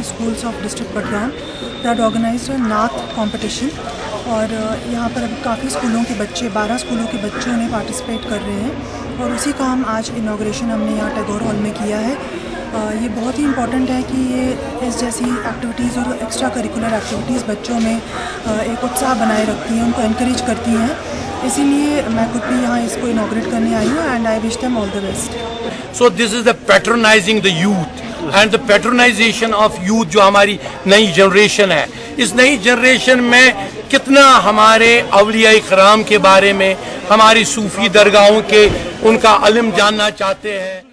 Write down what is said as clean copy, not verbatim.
schools of district Budgam that organized a Naat competition और यहाँ पर अभी काफ़ी स्कूलों के बच्चे 12 स्कूलों के बच्चों ने पार्टिसिपेट कर रहे हैं और उसी का हम आज इनाग्रेशन हमने यहाँ टैगोर हॉल में किया है। ये बहुत ही इम्पॉर्टेंट है कि ये इस जैसी एक्टिविटीज़ और एक्स्ट्रा करिकुलर एक्टिविटीज़ बच्चों में एक उत्साह बनाए रखती हैं, उनको एनकरेज करती हैं। इसीलिए मैं खुद भी यहाँ इसको इनाग्रेट करने आई हूँ and I wish them all the best. So this is the patronising the youth and the patronisation of youth जो हमारी नई जनरेशन है। इस नई जनरेशन में कितना हमारे अवलिया इकराम के बारे में, हमारी सूफी दरगाहों के उनका इल्म जानना चाहते हैं।